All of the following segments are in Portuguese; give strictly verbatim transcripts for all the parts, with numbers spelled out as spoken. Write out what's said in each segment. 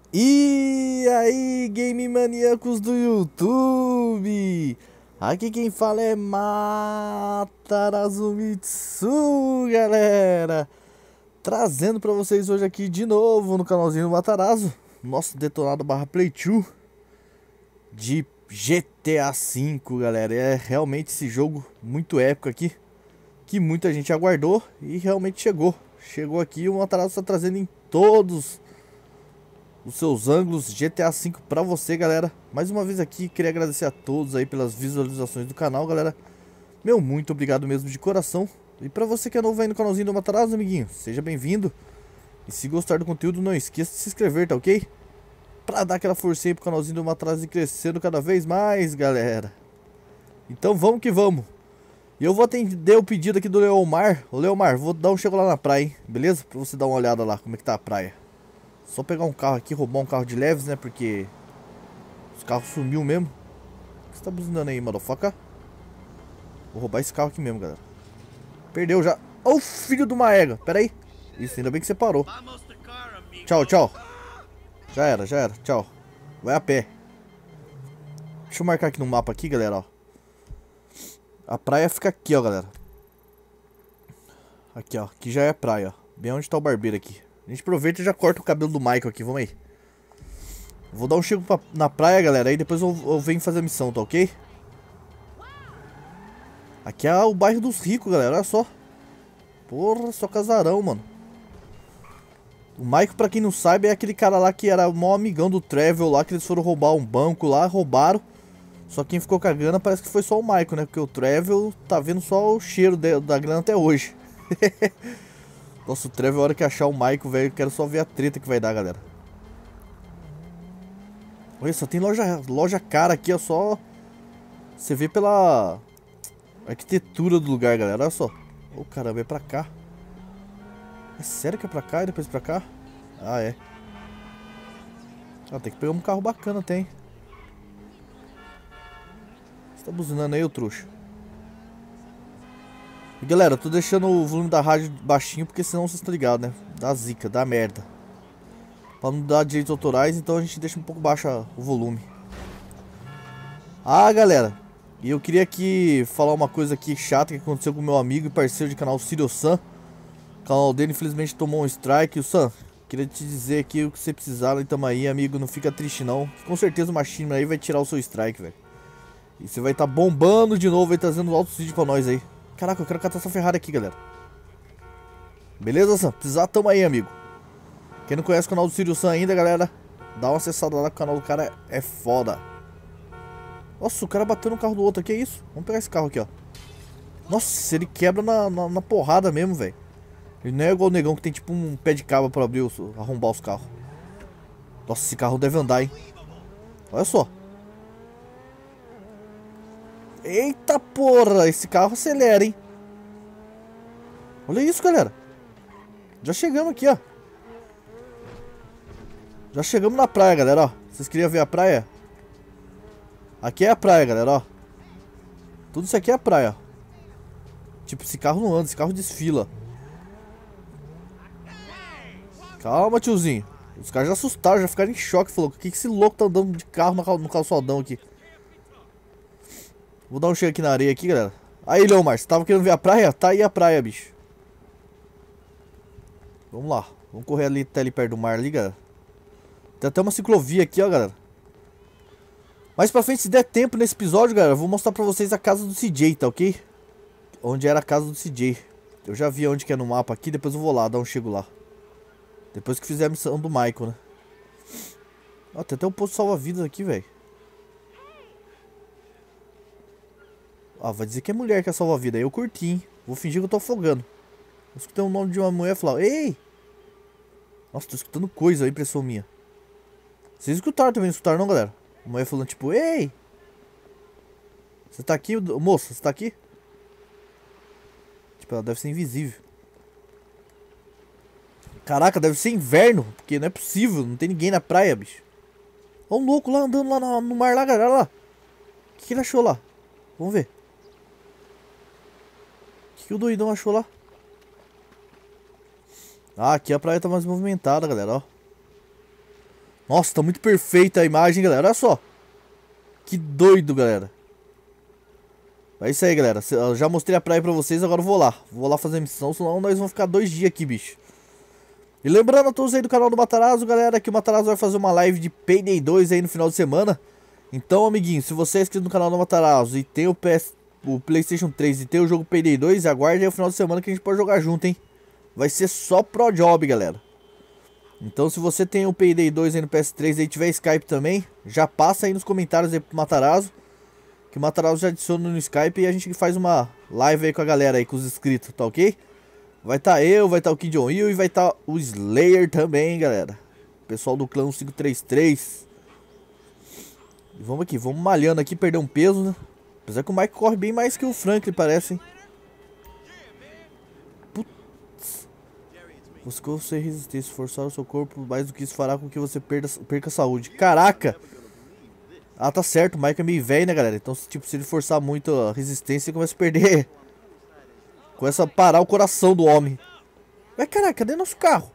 E aí, game maníacos do YouTube? Aqui quem fala é Matarazzo Mitsu, galera. Trazendo pra vocês hoje aqui de novo no canalzinho do Matarazzo, nosso detonado barra Play dois de G T A cinco, galera. É realmente esse jogo muito épico aqui, que muita gente aguardou e realmente chegou. Chegou aqui e o Matarazzo está trazendo em todos os seus ângulos G T A cinco pra você, galera. Mais uma vez aqui, queria agradecer a todos aí pelas visualizações do canal, galera. Meu, muito obrigado mesmo de coração. E pra você que é novo aí no canalzinho do Matarazzo, amiguinho, seja bem-vindo. E se gostar do conteúdo, não esqueça de se inscrever, tá ok? Pra dar aquela forcinha pro canalzinho do Matarazzo e crescendo cada vez mais, galera. Então vamos que vamos. E eu vou atender o pedido aqui do Leomar. Ô Leomar, vou dar um chego lá na praia, hein? Beleza? Pra você dar uma olhada lá, como é que tá a praia. Só pegar um carro aqui, roubar um carro de leves, né? Porque os carros sumiu mesmo. O que você tá buzinando aí, motherfucker? Vou roubar esse carro aqui mesmo, galera. Perdeu já. Ô, oh, filho de uma égua. Pera aí. Isso, ainda bem que você parou. Tchau, tchau. Já era, já era. Tchau. Vai a pé. Deixa eu marcar aqui no mapa aqui, galera, ó. A praia fica aqui, ó, galera. Aqui, ó. Aqui já é a praia, ó. Bem onde tá o barbeiro aqui. A gente aproveita e já corta o cabelo do Michael aqui, vamos aí. Vou dar um chego pra, na praia, galera, aí depois eu, eu venho fazer a missão, tá ok? Aqui é o bairro dos ricos, galera, olha só. Porra, só casarão, mano. O Michael, pra quem não sabe, é aquele cara lá que era o maior amigão do Trevor lá, que eles foram roubar um banco lá, roubaram. Só quem ficou com a grana parece que foi só o Michael, né? Porque o Trevor tá vendo só o cheiro de, da grana até hoje. Nossa, o Trevor, a hora que achar o Michael, velho, eu quero só ver a treta que vai dar, galera. Olha, só tem loja, loja cara aqui, ó, só... Você vê pela arquitetura do lugar, galera, olha só. Ô, caramba, é pra cá. É sério que é pra cá e depois pra cá? Ah, é. Ah, tem que pegar um carro bacana, tem. Você tá buzinando aí, ô trouxa? E galera, eu tô deixando o volume da rádio baixinho porque senão vocês estão ligados, né? Dá zica, dá merda. Pra não dar direitos autorais, então a gente deixa um pouco baixo o volume. Ah, galera, e eu queria aqui falar uma coisa aqui chata que aconteceu com o meu amigo e parceiro de canal, Círio San. O canal dele infelizmente tomou um strike. O San, queria te dizer aqui o que você precisar, tamo aí, amigo, não fica triste não. Com certeza o Machine aí vai tirar o seu strike, velho. E você vai estar tá bombando de novo aí, trazendo altos vídeos pra nós aí. Caraca, eu quero catar essa Ferrari aqui, galera. Beleza, Sam? Precisar, tamo aí, amigo. Quem não conhece o canal do Círio San ainda, galera, dá uma acessada lá que o canal do cara é foda. Nossa, o cara bateu no carro do outro, que é isso? Vamos pegar esse carro aqui, ó. Nossa, ele quebra na, na, na porrada mesmo, velho. Ele não é igual o negão que tem tipo um pé de cabra pra abrir, os, arrombar os carros. Nossa, esse carro deve andar, hein. Olha só. Eita porra, esse carro acelera, hein. Olha isso, galera. Já chegamos aqui, ó. Já chegamos na praia, galera, ó. Vocês queriam ver a praia? Aqui é a praia, galera, ó. Tudo isso aqui é a praia. Tipo, esse carro não anda, esse carro desfila. Calma, tiozinho. Os caras já assustaram, já ficaram em choque. Falou, o que, que esse louco tá andando de carro no calçadão aqui? Vou dar um chego aqui na areia aqui, galera. Aí, Leomar, você tava querendo ver a praia? Tá aí a praia, bicho. Vamos lá. Vamos correr ali até ali perto do mar ali, galera. Tem até uma ciclovia aqui, ó, galera. Mais pra frente, se der tempo nesse episódio, galera, eu vou mostrar pra vocês a casa do C J, tá ok? Onde era a casa do C J. Eu já vi onde que é no mapa aqui, depois eu vou lá, dar um chego lá. Depois que fizer a missão do Michael, né? Ó, tem até um posto salva-vidas aqui, velho. Ah, vai dizer que é mulher que é salva-vida. Aí eu curti, hein? Vou fingir que eu tô afogando. Eu escutei o nome de uma mulher falar, ei! Nossa, tô escutando coisa aí, impressão minha. Vocês escutaram também, não escutaram não, galera? A mulher falando tipo, ei! Você tá aqui, moça? Você tá aqui? Tipo, ela deve ser invisível. Caraca, deve ser inverno, porque não é possível, não tem ninguém na praia, bicho. Olha um louco lá andando lá no, no mar lá, galera, lá. O que, que ele achou lá? Vamos ver. O que, que o doidão achou lá? Ah, aqui a praia tá mais movimentada, galera, ó. Nossa, tá muito perfeita a imagem, galera. Olha só. Que doido, galera. É isso aí, galera. Eu já mostrei a praia pra vocês, agora eu vou lá. Vou lá fazer a missão, senão nós vamos ficar dois dias aqui, bicho. E lembrando a todos aí do canal do Matarazzo, galera, que o Matarazzo vai fazer uma live de Payday dois aí no final de semana. Então, amiguinho, se você é inscrito no canal do Matarazzo e tem o, P S, o PlayStation três e tem o jogo Payday dois, aguarde aí o final de semana que a gente pode jogar junto, hein. Vai ser só pro job, galera. Então, se você tem o Payday dois aí no P S três e tiver Skype também, já passa aí nos comentários aí pro Matarazzo, que o Matarazzo já adiciona no Skype e a gente faz uma live aí com a galera aí, com os inscritos, tá ok? Vai estar tá eu, vai estar tá o Kid John Hill e vai estar tá o Slayer também, galera. Pessoal do clã cinco três três. E vamos aqui, vamos malhando aqui, perder um peso, né? Apesar que o Mike corre bem mais que o Franklin, parece, hein? Você consegue resistir, se forçar o seu corpo mais do que isso fará com que você perda, perca a saúde. Caraca! Ah, tá certo, o Mike é meio velho, né, galera? Então, tipo, se ele forçar muito a resistência, ele começa a perder. Começa a parar o coração do homem. Mas, caraca, cadê nosso carro?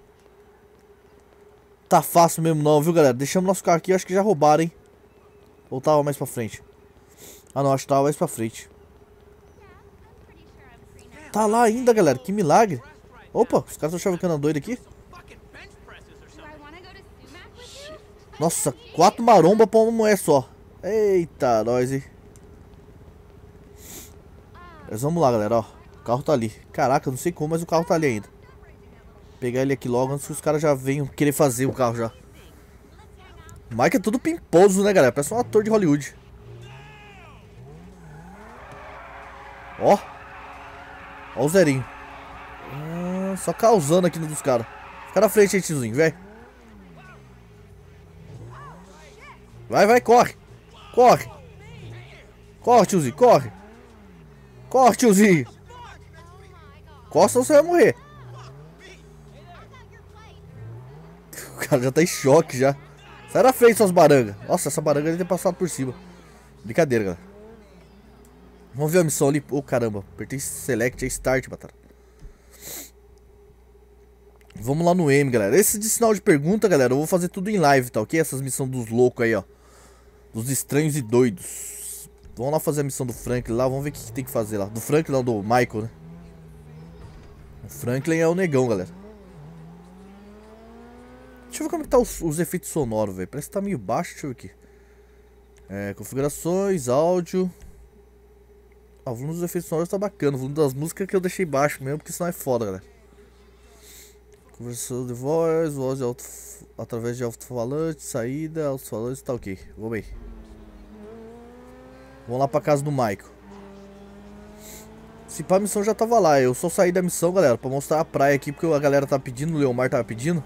Tá fácil mesmo não, viu, galera? Deixamos nosso carro aqui, acho que já roubaram, hein? Ou tava mais pra frente? Ah, não, acho que tava mais pra frente. Tá lá ainda, galera, que milagre. Opa, os caras estão chavecando a doida aqui. Nossa, quatro maromba pra uma mulher só. Eita, nós, hein. Mas vamos lá, galera, ó. O carro tá ali. Caraca, não sei como, mas o carro tá ali ainda. Vou pegar ele aqui logo antes que os caras já venham querer fazer o carro já. O Mike é tudo pimposo, né, galera? Parece um ator de Hollywood. Ó. Ó o zerinho. Ah, só causando aqui nos caras. Fica na frente aí, tiozinho, velho. Vai, vai, corre. Corre. Corre, tiozinho, corre. Corre, tiozinho. Corre, senão você vai morrer. O cara já tá em choque já. Sai da frente, suas barangas. Nossa, essa baranga deve ter passado por cima. Brincadeira, galera. Vamos ver a missão ali. Ô, oh, caramba. Apertei Select e Start, batata. Vamos lá no M, galera. Esse de sinal de pergunta, galera, eu vou fazer tudo em live, tá ok? Essas missões dos loucos aí, ó. Dos estranhos e doidos. Vamos lá fazer a missão do Franklin lá. Vamos ver o que, que tem que fazer lá. Do Franklin, não, do Michael, né? O Franklin é o negão, galera. Deixa eu ver como é que tá os, os efeitos sonoros, velho. Parece que tá meio baixo, deixa eu ver aqui. É, configurações, áudio. Ah, o volume dos efeitos sonoros tá bacana. O volume das músicas que eu deixei baixo mesmo, porque senão é foda, galera. Conversão de voz, voz de alto, através de alto-falante, saída, alto-falante, tá ok. Vamos aí. Vamos lá pra casa do Michael. Se pá, a missão já tava lá. Eu só saí da missão, galera, pra mostrar a praia aqui, porque a galera tá pedindo, o Leomar tava pedindo.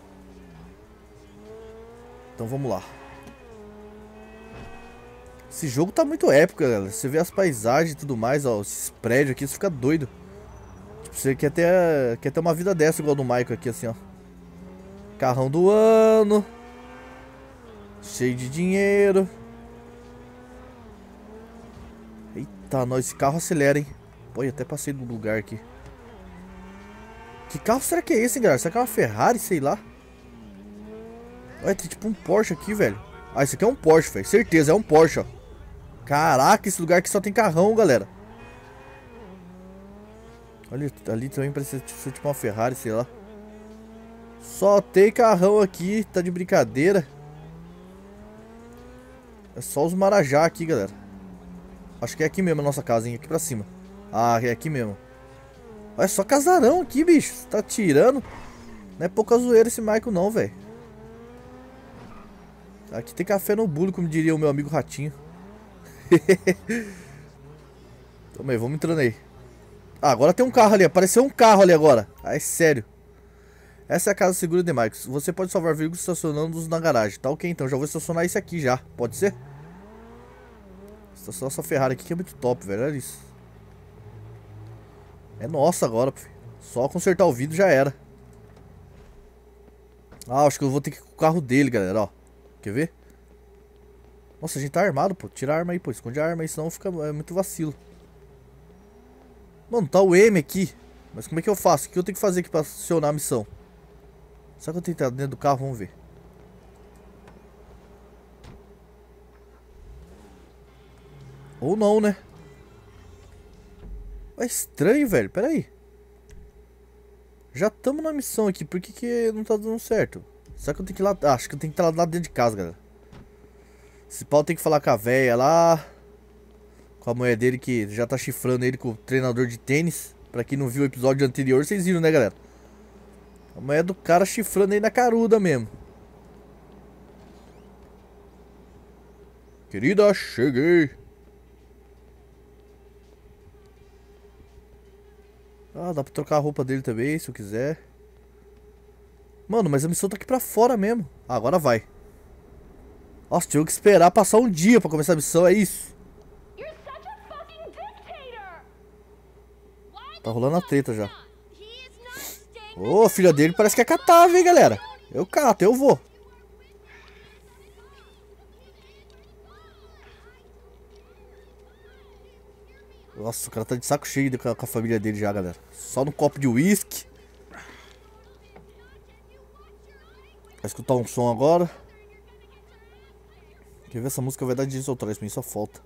Então vamos lá. Esse jogo tá muito épico, galera. Você vê as paisagens e tudo mais, ó. Esses prédios aqui, você fica doido. Tipo, você quer ter, quer ter uma vida dessa igual do Michael aqui, assim, ó. Carrão do ano. Cheio de dinheiro. Eita, nós, esse carro acelera, hein. Pô, eu até passei do lugar aqui. Que carro será que é esse, hein, galera? Será que é uma Ferrari, sei lá? Olha, tem tipo um Porsche aqui, velho. Ah, esse aqui é um Porsche, velho. Certeza, é um Porsche, ó. Caraca, esse lugar aqui só tem carrão, galera. Olha, ali também parece ser tipo uma Ferrari, sei lá. Só tem carrão aqui, tá de brincadeira. É só os Marajá aqui, galera. Acho que é aqui mesmo a nossa casa, hein? Aqui pra cima. Ah, é aqui mesmo. Olha, só casarão aqui, bicho. Você tá tirando. Não é pouca zoeira esse Michael não, velho. Aqui tem café no bule, como diria o meu amigo Ratinho. Toma aí, vamos entrando aí. Ah, agora tem um carro ali, apareceu um carro ali agora. Ah, é sério. Essa é a casa segura de Michael. Você pode salvar veículos estacionando-os na garagem. Tá ok, então já vou estacionar esse aqui já. Pode ser? Estacionar essa Ferrari aqui que é muito top, velho. Olha isso. É nossa agora, filho. Só consertar o vidro já era. Ah, acho que eu vou ter que ir com o carro dele, galera, ó. Quer ver? Nossa, a gente tá armado, pô. Tira a arma aí, pô. Esconde a arma aí, senão fica é muito vacilo. Mano, tá o M aqui. Mas como é que eu faço? O que eu tenho que fazer aqui pra acionar a missão? Será que eu tenho que entrar dentro do carro? Vamos ver. Ou não, né? É estranho, velho. Pera aí. Já estamos na missão aqui. Por que que não tá dando certo? Será que eu tenho que ir lá? Ah, acho que eu tenho que estar lá dentro de casa, galera. Esse pau tem que falar com a véia lá. Com a mulher dele que já tá chifrando ele com o treinador de tênis. Pra quem não viu o episódio anterior, vocês viram, né, galera? A mulher do cara chifrando aí na caruda mesmo. Querida, cheguei. Ah, dá pra trocar a roupa dele também, se eu quiser. Mano, mas a missão tá aqui pra fora mesmo. Ah, agora vai. Nossa, tive que esperar passar um dia pra começar a missão, é isso. Tá rolando a treta já. Ô, oh, filha dele parece que é catável, hein, galera. Eu cato, eu vou. Nossa, o cara tá de saco cheio com a, com a família dele já, galera. Só no copo de uísque. Vai escutar um som agora. Quer ver, essa música vai dar direito autorais pra mim, só falta.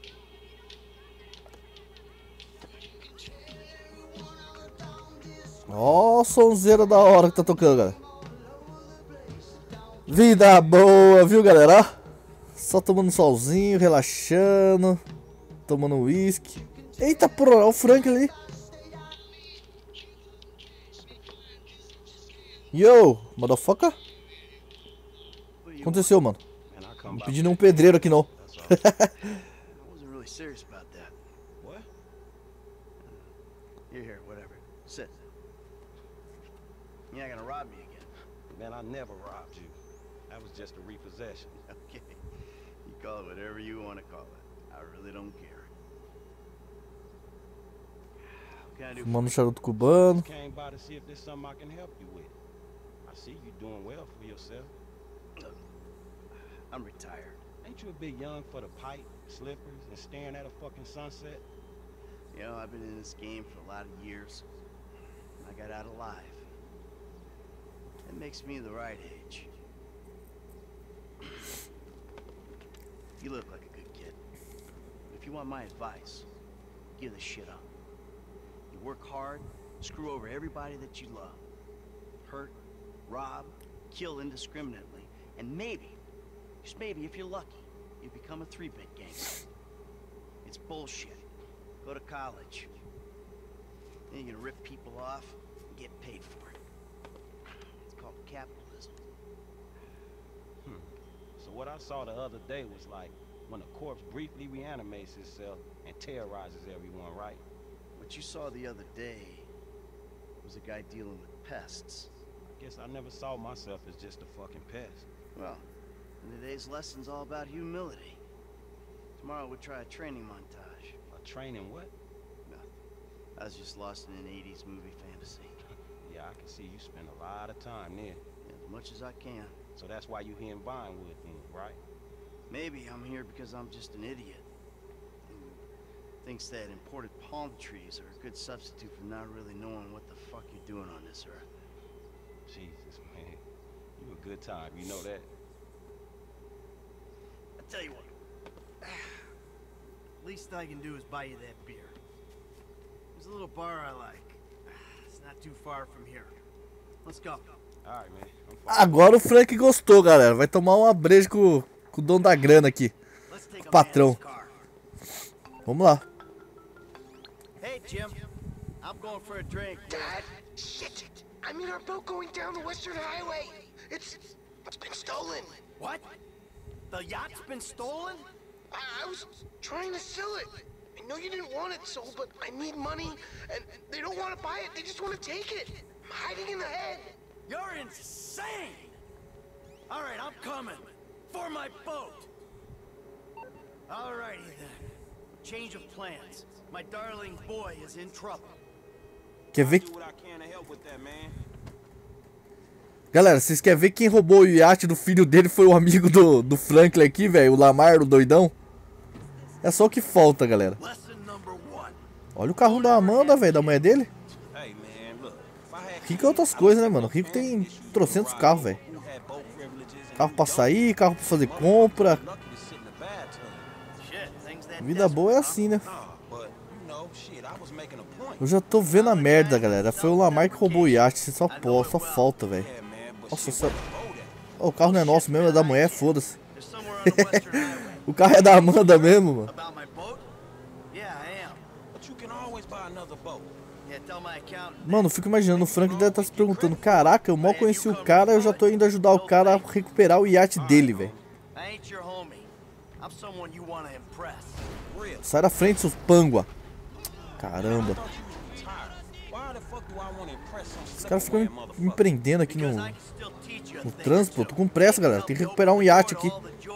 Ó, oh, sonzeira da hora que tá tocando, galera. Vida boa, viu, galera? Só tomando um solzinho, relaxando. Tomando uísque. Eita, porra, olha o Frank ali. Yo, motherfucker. O que aconteceu, mano? Não pedi nenhum pedreiro aqui, não. You're not gonna rob me again. Man, I never robbed you. That was just a repossession. Okay. You call it whatever you want to call it. I really don't care. Fumando charuto cubano. Came by to see if there's something I can help you with. I see you doing well for yourself. Look, I'm retired. Ain't you a bit young for the pipe, slippers, and staring at a fucking sunset? You know, I've been in this game for a lot of years. I got out alive. It makes me the right age. You look like a good kid. If you want my advice, give this shit up. You work hard, screw over everybody that you love. Hurt, rob, kill indiscriminately. And maybe, just maybe if you're lucky, you become a three-bit gangster. It's bullshit. Go to college. Then you're gonna rip people off and get paid for it. Called capitalism. Hmm. So what I saw the other day was like when a corpse briefly reanimates itself and terrorizes everyone, right? What you saw the other day was a guy dealing with pests. I guess I never saw myself as just a fucking pest. Well, and today's lesson's all about humility. Tomorrow we'll try a training montage. A training what? Nothing. I was just lost in an eighties movie fantasy. Yeah, I can see you spend a lot of time there. Yeah, as much as I can. So that's why you here in Vinewood then, right? Maybe I'm here because I'm just an idiot who thinks that imported palm trees are a good substitute for not really knowing what the fuck you're doing on this earth. Jesus, man. You a good time, you know that? I tell you what. Least I can do is buy you that beer. There's a little bar I like. It's not too far from here. Let's go. All right, man. Agora o Frank gostou, galera. Vai tomar uma breja com, com o dono da grana aqui. O patrão. Vamos lá. Hey, Jim. I'm going for a drink. Dad, shit. I'm in our boat going down the Western Highway. It's it's been stolen. What? The yacht's been stolen? I, I was trying to sell it. I know you didn't want it sold, but I need money, and they don't want to buy it. They just want to take it. I'm hiding in the head. You're insane! All right, I'm coming. For my boat. All righty then. Change of plans. My darling boy is in trouble. Quer ver? Galera, vocês querem ver quem roubou o iate do filho dele foi o amigo do, do Franklin aqui, velho? O Lamar, o doidão. É só o que falta, galera. Olha o carro da Amanda, velho, da mulher dele. Rico é outras coisas, né, mano? Rico tem trocentos carros, velho. Carro pra sair, carro pra fazer compra. Vida boa é assim, né? Eu já tô vendo a merda, galera. Foi o Lamar que roubou o iate. Só, pô, só falta, velho. Nossa, só... oh, o carro não é nosso mesmo, é da mulher, foda-se. O carro é da Amanda mesmo, mano. Mano, eu fico imaginando, o Frank deve estar se perguntando: caraca, eu mal conheci o cara, eu já tô indo ajudar o cara a recuperar o iate dele, velho. Sai da frente, seus pangua. Caramba. Os caras ficam me, me prendendo aqui no, no trânsito. Eu tô com pressa, galera. Tem que recuperar um iate aqui.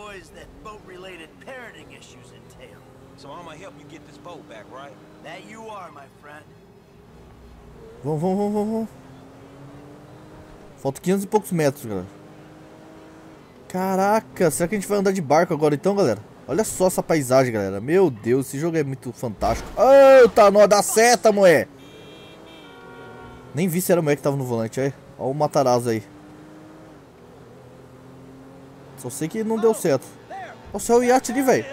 Vamos, vamos, vamos, vamos. Falta quinhentos e poucos metros, galera. Caraca, será que a gente vai andar de barco agora então, galera? Olha só essa paisagem, galera. Meu Deus, esse jogo é muito fantástico. Ô, tá nó da seta, moé. Nem vi se era o moleque que tava no volante aí. Olha o Matarazzo aí. Só sei que não deu certo. Nossa, é o iate ali, velho.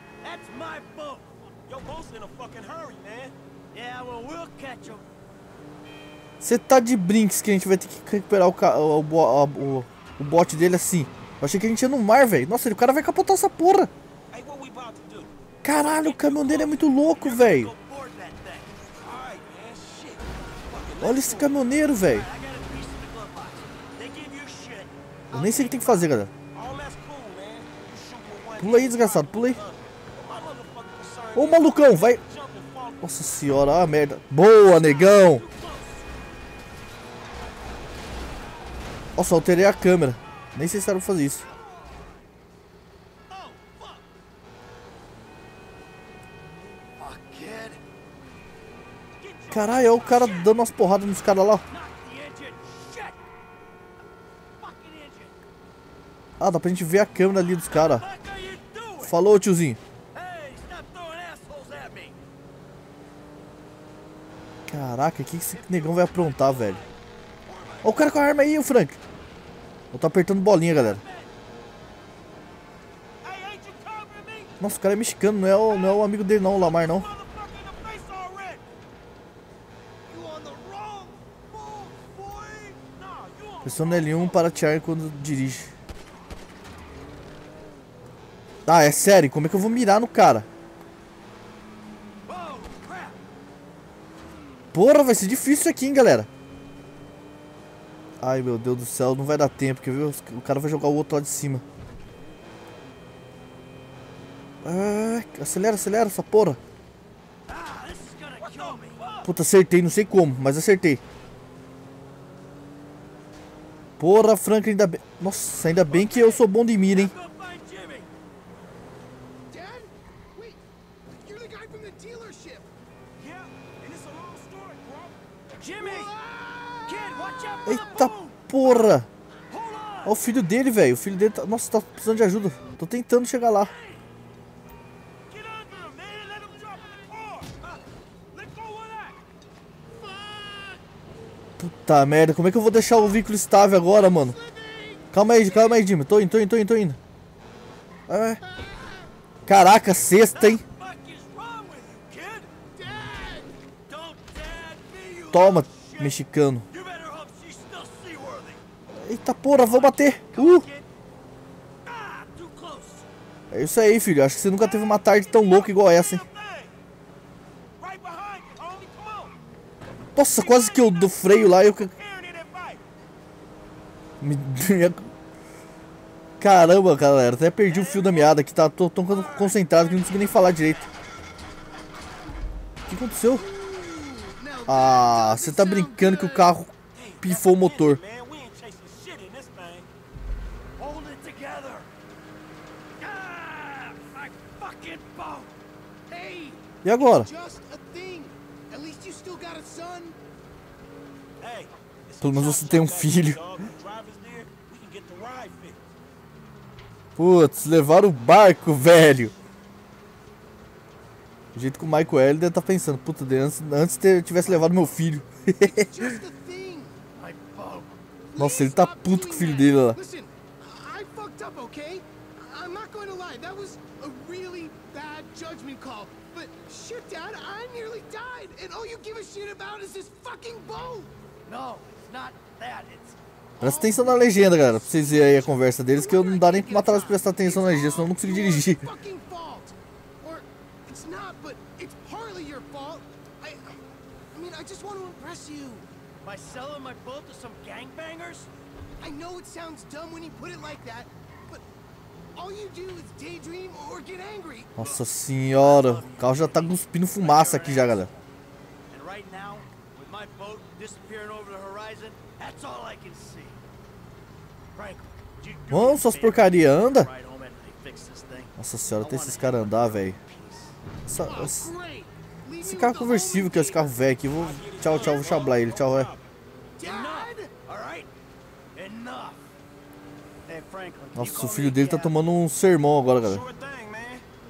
Você tá de brinks que a gente vai ter que recuperar o, o, o, o, o bote dele assim. Eu achei que a gente ia no mar, velho. Nossa, o cara vai capotar essa porra. Caralho, o caminhão dele é muito louco, velho. Olha esse caminhoneiro, velho. Eu nem sei o que tem que fazer, galera. Pula aí, desgraçado, pula aí. Ô, malucão, vai. Nossa senhora, ah, merda. Boa, negão. Nossa, alterei a câmera. Nem sei se era pra fazer isso. Caralho, é o cara dando umas porradas nos caras lá. Ah, dá pra gente ver a câmera ali dos caras. Falou, tiozinho. Caraca, o que esse negão vai aprontar, velho? Ó o cara com a arma aí, o Frank. Eu tô apertando bolinha, galera. Nossa, o cara é mexicano, não é o, não é o amigo dele não, o Lamar não. Pressiona L um para atirar quando dirige. Ah, é sério? Como é que eu vou mirar no cara? Porra, vai ser difícil isso aqui, hein, galera. Ai, meu Deus do céu, não vai dar tempo, quer ver? O cara vai jogar o outro lá de cima. Ah, acelera, acelera essa porra. Puta, acertei, não sei como, mas acertei. Porra, Frank, ainda bem... Nossa, ainda bem que eu sou bom de mira, hein. Eita porra. Olha o filho dele, velho. O filho dele tá... Nossa, tá precisando de ajuda. Tô tentando chegar lá. Puta merda, como é que eu vou deixar o veículo estável agora, mano? Calma aí, calma aí, Jimmy. Tô indo, tô indo, tô indo, tô indo. É. Caraca, sexta, hein? Toma, mexicano. Eita porra, vou bater. Uh. É isso aí, filho. Acho que você nunca teve uma tarde tão louca igual essa, hein? Nossa, quase que eu do freio lá eu... Caramba, galera. Até perdi o fio da meada aqui. Tá, tô tão concentrado que não consegui nem falar direito. O que aconteceu? Ah, você tá brincando que o carro pifou o motor. E agora? Pelo menos você tem um filho. Putz, levaram o barco, velho. Do jeito que o Michael L deve estar pensando, puta, antes, antes eu tivesse levado meu filho. Nossa, ele tá puto com o filho dele lá. I'm not going to lie. That was a really bad judgment call. But shit, Dad, I nearly died, and all you give a shit about is this fucking boat. No, it's not that. It's Presta atenção na legenda, galera, pra vocês verem aí a conversa deles, que eu não dá nem pro Matarazzo prestar atenção na legenda, senão eu não consigo dirigir. Fucking fault. Or it's not, but it's partly your fault. I, I mean, I just want to impress you. by selling my boat to some gangbangers? I know it sounds dumb when you put it like that, but all you do is daydream or get angry. Nossa senhora, o carro já tá cuspindo fumaça aqui já, galera. And right now, with my boat disappearing over the horizon, that's all I can see. Franklin, you do Vamos, me a suas favor, porcaria, anda. ride home and fix this thing. Nossa senhora, até esses caras andar, velho. Essa- essa- Esse carro conversível que é esse carro velho aqui. Vou... Tchau, tchau, vou chablar ele. Tchau, é. Enough, all right? Enough. Hey, Franklin, can you Nossa, call o me filho a dele tá cab? tomando um sermão agora, galera. Sure thing, man.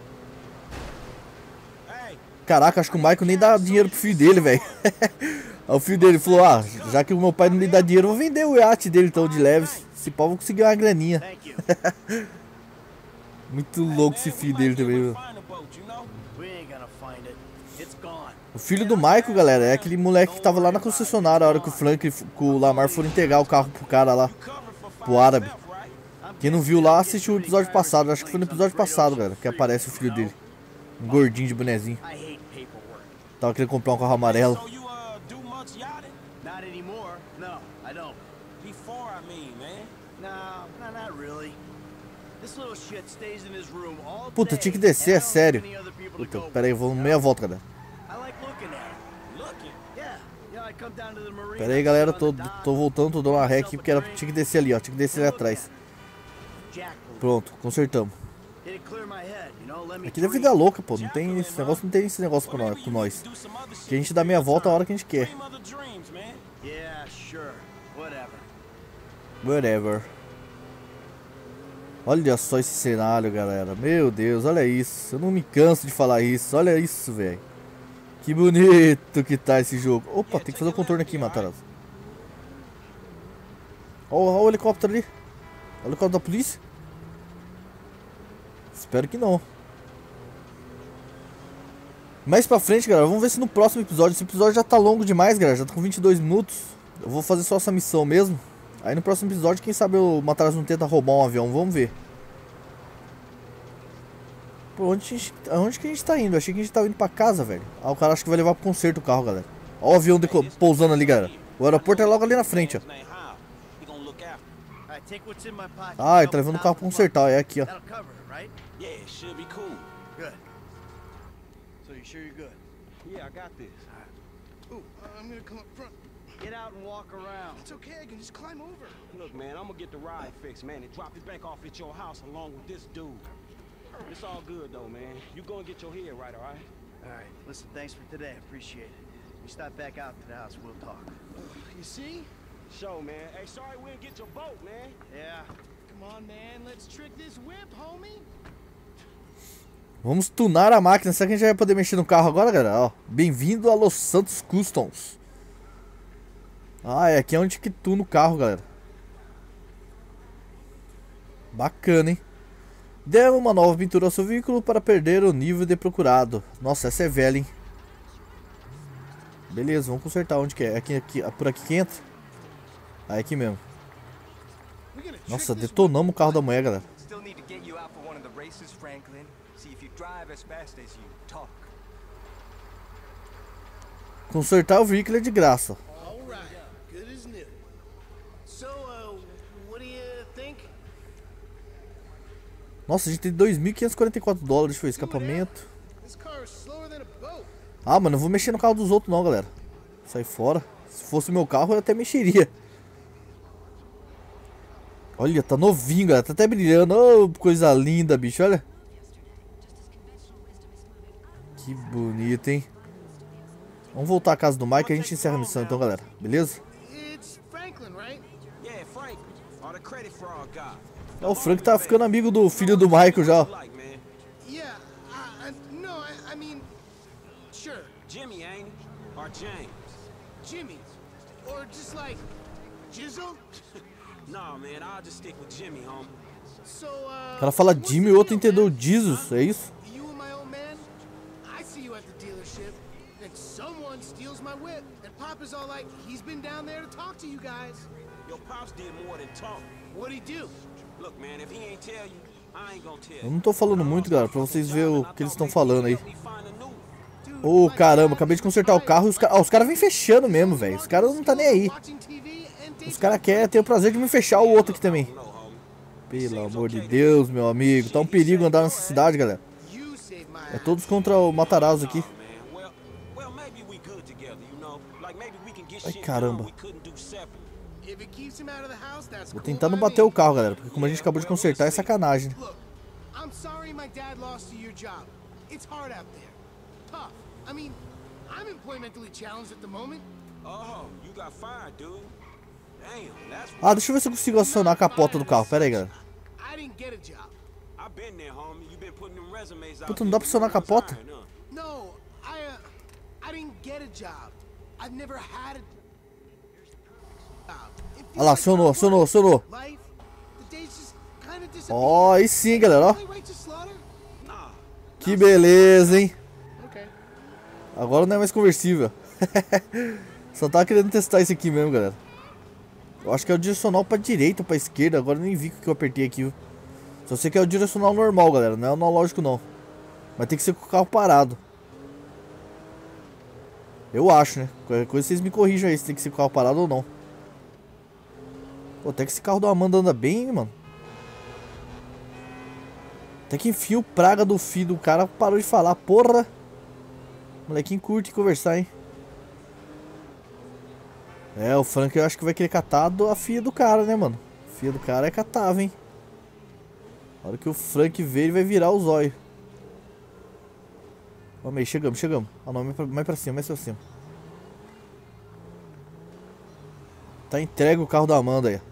Hey, Caraca, acho que o Michael nem dá dinheiro pro filho dele, velho. Aí o filho dele falou, ah, já que o meu pai não me dá dinheiro, eu vou vender o iate dele então de leves. Esse pau vou conseguir uma graninha. Thank you. Muito louco esse filho dele também, meu. find the boat, you know? We ain't gonna find it. It's gone. O filho do Michael, galera, é aquele moleque que tava lá na concessionária a hora que o Frank e o Lamar foram entregar o carro pro cara lá, Covered for five pro árabe. yourself, right? Quem não viu lá, assistiu o episódio passado. Acho que foi no episódio passado, galera, que aparece o filho dele. Um gordinho de bonezinho. I hate paperwork. Tava querendo comprar um carro amarelo. So you uh do much yachting? Not anymore. No, I don't. Before, I mean, man. No, no, not really. This little shit stays in his room all Puta, day, tinha que descer, and I é don't sério. have any other people to Puta, go pera aí, with. vou meia volta, galera. I like looking at it. Looking. Yeah, yeah, I come down to the marina. Pera aí, galera, tô, sit on the dock, tô voltando, tô dando uma ré aqui, porque era, tinha que descer ali, ó. Tinha que descer ali atrás. Jack, Pronto, consertamos. it'd clear my head, you know, let me Aqui é vida breathe. louca, pô. Não tem esse negócio, não tem esse negócio com nós. Com nós. Que a gente dá meia volta a hora que a gente quer. Dream other dreams, man. Yeah, sure. Whatever. Whatever. Olha só esse cenário, galera. Meu Deus, olha isso. Eu não me canso de falar isso. Olha isso, velho. Que bonito que tá esse jogo. Opa, tem que fazer o contorno aqui, Matarazzo. Olha o helicóptero ali. Olha o helicóptero da polícia. Espero que não. Mais pra frente, galera, vamos ver se no próximo episódio. Esse episódio já tá longo demais, galera. Já tá com vinte e dois minutos. Eu vou fazer só essa missão mesmo. Aí no próximo episódio, quem sabe o Matarazzo não tenta roubar um avião. Vamos ver. Por onde, a gente, aonde que a gente tá indo? Eu achei que a gente tava indo pra casa, velho. Ah, o cara acha que vai levar pro concerto o carro, galera. Olha o avião deco- pousando ali, galera. O aeroporto é logo ali na frente, ó. His name Hal. He gonna look after. All right, take what's in my pocket. Ah, ele tá levando o carro pra consertar. É aqui, ó. That'll cover it, right? Yeah, it should be cool. Good. So you sure you're good? Yeah, I got this. Ooh, uh, I'm gonna come up front. Get out and walk around. It's okay, I can just climb over. Look, man, I'm gonna get the ride fixed, man, and drop it back off at your house along with this dude. It's all good though, man. You go and get your head right, all right? All right, listen, thanks for today. I appreciate it. We stop back out to the house, we'll talk. You see? Show, man. Hey, sorry we didn't get your boat, man. Yeah. Come on, man, let's trick this whip, homie. Vamos tunar a máquina. Será que a gente já vai poder mexer no carro agora, galera? Ó, bem-vindo a Los Santos Customs. Ah, é aqui é onde que tuna o carro, galera. Bacana, hein? Dê uma nova pintura ao seu veículo para perder o nível de procurado. Nossa, essa é velha, hein? Beleza, vamos consertar. Onde que é? Aqui, aqui, por aqui que entra? Ah, é aqui mesmo. We're gonna trick Nossa, this detonamos o carro da mulher, galera. Still need to get you out for one of the races, Franklin. See if you drive as fast as you talk. Consertar o veículo é de graça. All right, good as new. So, uh, what do you think? Nossa, a gente tem dois mil quinhentos e quarenta e quatro dólares. Foi escapamento. This car is slower than a boat. Ah, mano, não vou mexer no carro dos outros não, galera. Sai fora. Se fosse o meu carro, eu até mexeria. Olha, tá novinho, galera. Tá até brilhando. Oh, coisa linda, bicho, olha. Que bonito, hein? Vamos voltar à casa do Mike e a gente encerra a missão então, galera. Beleza? It's Franklin, right? Yeah, Frank. Or the credit fraud guy. É, o Frank tá ficando amigo do filho do Michael já. ó. Like, man. Yeah, I, I, no, I, I mean, sure, Jimmy, ain't he? Or James? Jimmy. Or just like, Jizzle? Nah, man, I'll just stick with Jimmy, homie. So, uh, O cara fala what's Jimmy e the o outro deal, entendeu man? Jesus, é isso? You and my old man? I see you at the dealership, and someone steals my whip. And Papa's all like, he's been down there to talk to you guys. Your pops did more than talk. What'd he do? Look, man, if he ain't tell you, I ain't gonna tell Eu you. não tô falando muito, galera, pra vocês verem o que eles estão falando aí. Dude, Ô, my caramba, dad acabei de was consertar o retired. carro e os caras... Ah, os caras vêm fechando mesmo, velho. Os caras não tá nem aí. Watching T V and Os dating caras querem ter o prazer de me fechar o outro aqui também. Pelo amor de Deus, meu amigo. Tá um perigo andar nessa cidade, galera. You saved my É ass. todos contra o Matarazzo aqui. Ai, caramba. If it keeps him out of the house, that's Vou cool tentar não by bater me. o carro, galera. Porque como a gente acabou de consertar, é sacanagem. Look, I'm sorry my dad lost you your job. It's hard out there. Tough. I mean, I'm employmentally challenged at the moment. Oh, you got fired, dude. Damn, that's Ah, deixa eu ver se eu consigo acionar a capota do carro. Pera aí, galera. I didn't get a job. I've been there, homie. You've been putting them resumes out. Puta, não dá pra acionar a capota? No, I uh, I didn't get a job. I've never had a job. It feels Olha lá, like acionou, hard acionou, work. acionou. Life, the days just kind of disappear. Ó, aí sim, galera, ó. Play right to slaughter? Nah. Que beleza, hein? Okay. Agora não é mais conversível. Só tava querendo testar esse aqui mesmo, galera. Eu acho que é o direcional pra direita ou pra esquerda. Agora eu nem vi o que eu apertei aqui, viu? Só sei que é o direcional normal, galera. Não é o analógico, não. Mas tem que ser com o carro parado. Eu acho, né? Qualquer coisa vocês me corrijam aí se tem que ser com o carro parado ou não. Pô, até que esse carro da Amanda anda bem, hein, mano. Até que enfim o praga do filho do cara parou de falar. Porra! Molequinho curte conversar, hein? É, o Frank eu acho que vai querer catar a filha do cara, né, mano? A filha do cara é catável, hein? Na hora que o Frank ver, ele vai virar o zóio. Vamos aí, chegamos, chegamos. Ah, não, mais pra, mais pra cima, mais pra cima. Tá entregue o carro da Amanda aí.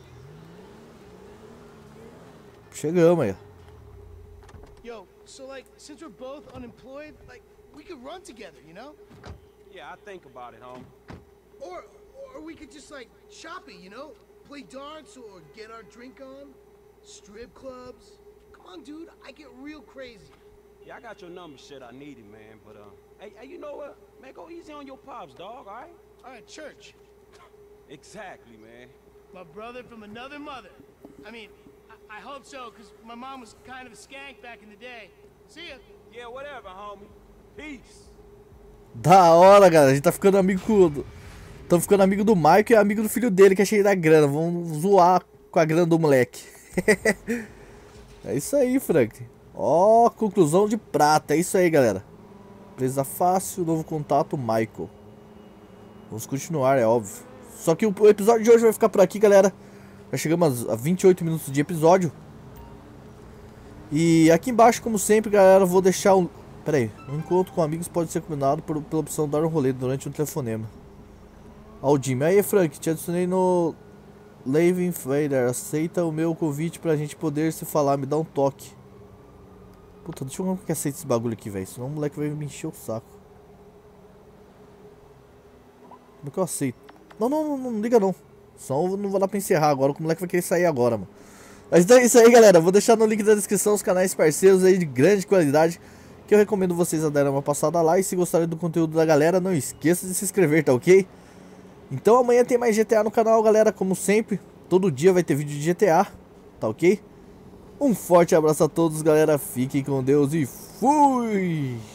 Chegamos aí. Yo, so like, since we're both unemployed, like, we could run together, you know? Yeah, I think about it, homie. Or, or we could just like shop it, you know? Play darts or get our drink on. Strip clubs. Come on, dude, I get real crazy. Yeah, I got your number, shit. I need it, man. But uh, hey, hey, you know what? Man, go easy on your pops, dog. All right? All right, church. Exactly, man. My brother from another mother. I mean, I, I hope so, because my mom was kind of a skank back in the day. See ya. Yeah, whatever, homie. Peace. Da hora, galera. A gente tá ficando amigo com... Tamo ficando amigo do Mike e amigo do filho dele, que é cheio da grana. Vamos zoar com a grana do moleque. É isso aí, Frank. Ó, conclusão de prata. É isso aí, galera. Presa fácil, novo contato, Michael. Vamos continuar, é óbvio. Só que o episódio de hoje vai ficar por aqui, galera. Já chegamos a vinte e oito minutos de episódio. E aqui embaixo, como sempre, galera, vou deixar um... Pera aí. Um encontro com amigos pode ser combinado por, pela opção de dar um rolê durante um telefonema. Ó, o Jimmy. Aí, Frank, te adicionei no Living Fader. Aceita o meu convite pra gente poder se falar. Me dá um toque. Puta, deixa eu ver como que aceita esse bagulho aqui, velho. Senão o moleque vai me encher o saco. Como é que eu aceito? Não, não, não, não liga não. Só não vai dar pra encerrar agora. O moleque vai querer sair agora, mano. Mas então é isso aí, galera. Vou deixar no link da descrição os canais parceiros aí de grande qualidade, que eu recomendo vocês a darem uma passada lá. E se gostarem do conteúdo da galera, não esqueça de se inscrever, tá ok? Então amanhã tem mais G T A no canal, galera. Como sempre, todo dia vai ter vídeo de G T A, tá ok? Um forte abraço a todos, galera. Fiquem com Deus e fui!